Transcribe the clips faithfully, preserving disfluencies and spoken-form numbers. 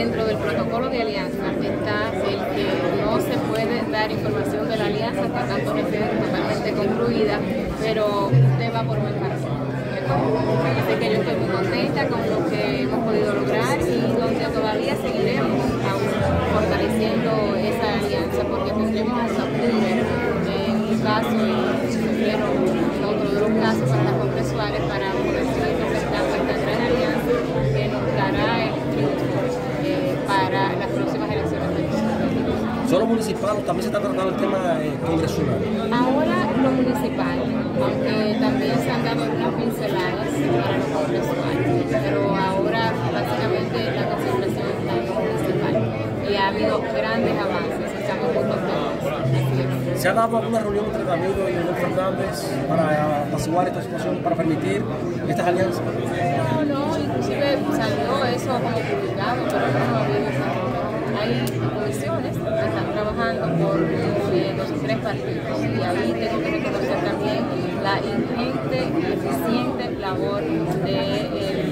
dentro del protocolo de alianza está el que no se puede dar información de la alianza hasta tanto no esté totalmente concluida, pero usted va por buen camino. Así que yo estoy muy contenta con lo que hemos podido lograr y donde todavía seguiremos aún fortaleciendo esa alianza, porque tendremos a Octubre en un caso y Febrero en otro de los casos para las congresuales para poder seguir completando esta gran alianza que nos dará el triunfo eh, para las próximas elecciones del dos mil veintidós. ¿Solo municipal o también se está tratando el tema eh, congresual? Ahora lo municipal, aunque también se han dado algunas pinceladas para lo congresual, pero ahora básicamente la concentración está en lo municipal y ha habido grandes avances, estamos muy contentos. ¿Se ha dado alguna reunión entre Danilo y Leonel Fernández para apaciguar esta situación, para permitir estas alianzas? No, no, inclusive salió eso como publicado, pero no ha habido esa reunión. Hay comisiones que están trabajando por eh, los tres partidos y ahí tengo que reconocer también la ingente y eficiente labor de,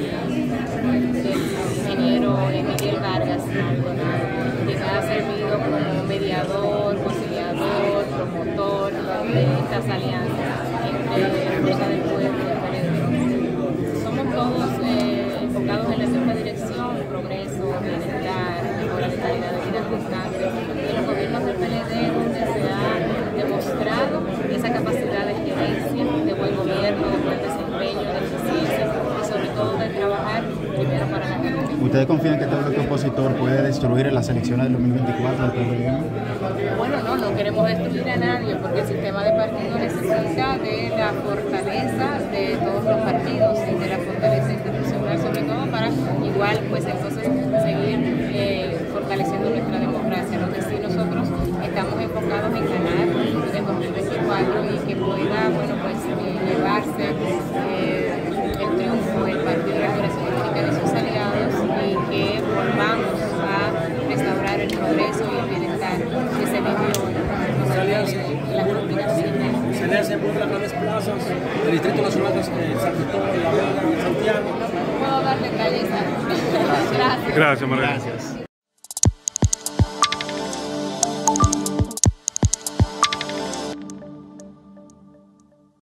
el, del ingeniero Miguel Vargas Maldonado, que ha servido como mediador, conciliador, promotor de estas alianzas entre la Fuerza del Pueblo y el P L D. Somos todos eh, enfocados en la misma dirección, progreso, bienestar, mejora de calidad de vida constante. En los gobiernos del P L D donde se ha demostrado esa capacidad de gerencia, de buen gobierno, de buen desempeño, de eficiencia y sobre todo de trabajar primero para la gente. ¿Ustedes confían que este bloque opositor puede destruir en las elecciones del dos mil veinticuatro del P R D? Bueno, no, no queremos destruir a nadie porque el sistema de partidos necesita de la fortaleza de todos los partidos y de la fortaleza institucional, sobre todo para igual pues entonces seguir eh, fortaleciendo nuestra democracia. Lo que sí nosotros estamos enfocados en ganar en dos mil veinticuatro y que pueda, bueno, pues eh, llevarse eh, el triunfo del Partido de la Liberación Dominicana y sus aliados y que volvamos a restaurar el progreso y el bienestar que se vivió en la República Dominicana. Se le hacen las grandes plazas del Distrito Nacional de San Cristóbal, La Vega, Santiago. Puedo dar detalles. Gracias. Gracias, María. Gracias.